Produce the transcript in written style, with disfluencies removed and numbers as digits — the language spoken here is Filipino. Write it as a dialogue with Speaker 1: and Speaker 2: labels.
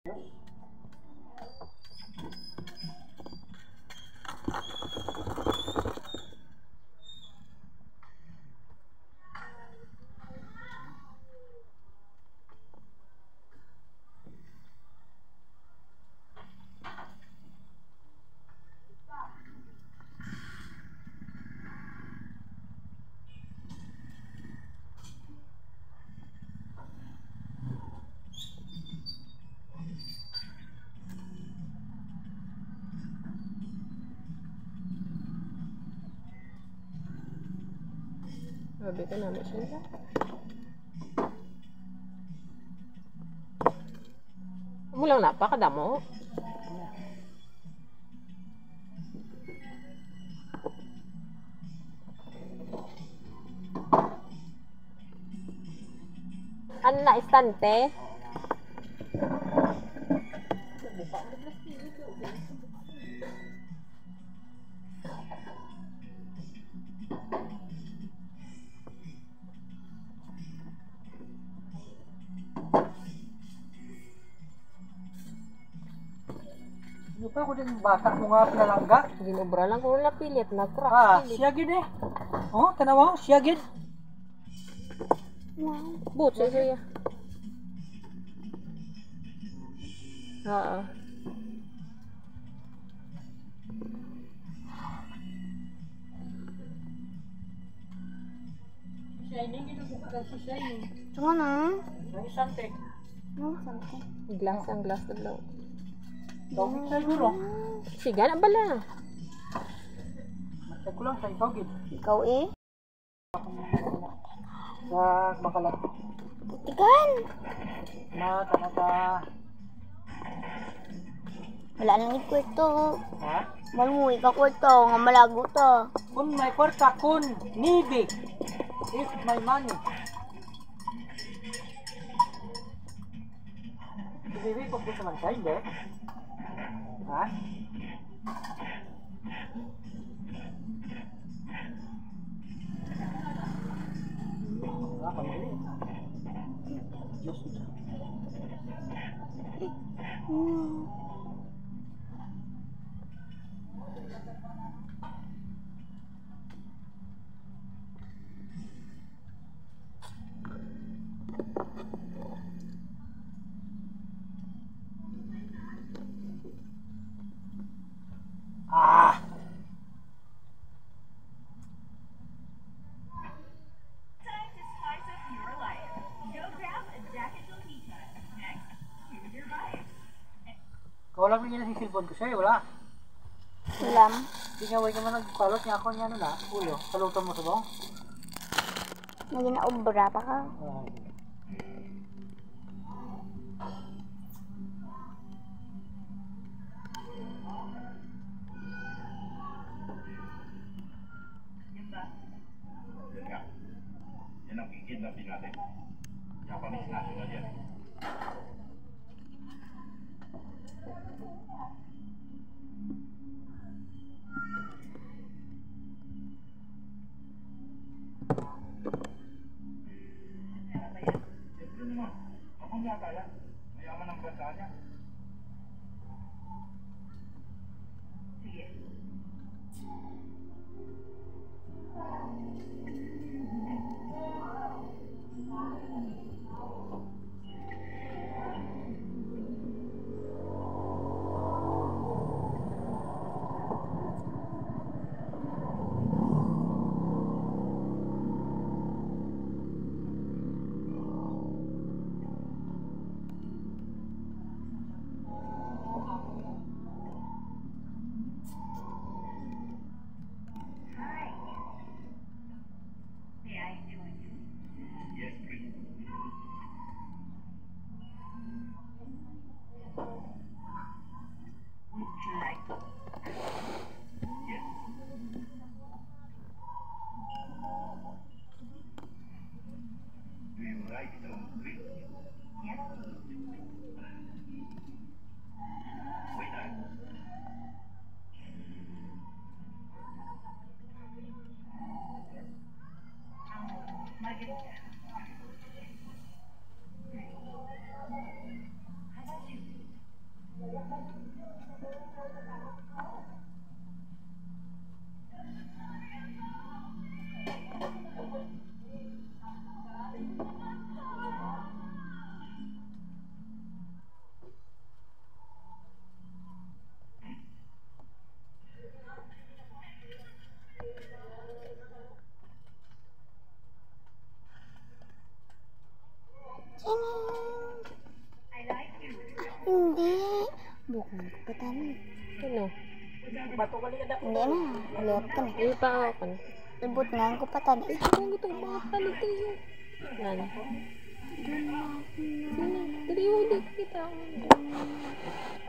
Speaker 1: Sabi ka namin siya. Mulang napakadamo. Ano na, istante?
Speaker 2: Ano pa ako din bata mo nga pinalangga?
Speaker 1: Ginubra lang ko wala pilit. Nag-crack pilit.
Speaker 2: Siya gid eh. Oh, tanawa, siya gid.
Speaker 1: Wow. Boot siya siya. Oo.
Speaker 2: Shining, ito mo ka si Shining.
Speaker 3: Tunga na.
Speaker 2: Ang isante.
Speaker 3: No, something.
Speaker 1: Glass ang glass na blow.
Speaker 2: Tawag sa siguro.
Speaker 1: Siga na bala.
Speaker 2: Matag ko lang sa ikaw gid.
Speaker 3: Ikaw eh.
Speaker 2: Sa makalat.
Speaker 3: Ikan.
Speaker 2: Na kanaka.
Speaker 3: Wala nang ikwarto.
Speaker 2: Ha?
Speaker 3: Malunguy ka kwarto. Nga malago to.
Speaker 2: Kun may kwarta kun nibi. If my money. Bibi ko po naman sa hindi. Ha? Wala ka mali. Diyos ito. Ah!
Speaker 4: Time to spice up your life. Go grab a jacket Lolita. Next, choose your vibe.
Speaker 2: Kau lang rin yung cellphone ko sa'yo, wala.
Speaker 3: Ulam.
Speaker 2: Hindi nga, way ka man nagpalot niya ako niya na, ulo. Salutan mo sa bong.
Speaker 3: Naging naubra pa ka.
Speaker 5: Yan ang kikidnapin natin. Japanese national yan. Siyempre naman, akong yata yan. Mayaman ang bansa niya.
Speaker 4: Sige. Hi. May I join you?
Speaker 5: Yes, please.
Speaker 4: Would you like to?
Speaker 5: Yes. Do you write it on script?
Speaker 4: Yes.
Speaker 5: Wait,
Speaker 4: Margarita. How about you?
Speaker 3: Hindi. Bukan ko pa tani.
Speaker 1: Ano?
Speaker 2: Bato ka liya
Speaker 3: Hindi na. Ulit ka na.
Speaker 1: Hindi pa ako kan.
Speaker 3: Ibut nga ko pa tani.
Speaker 1: Ang gusto ko mga palit tayo. Yan. Sino? Dali, hindi kita.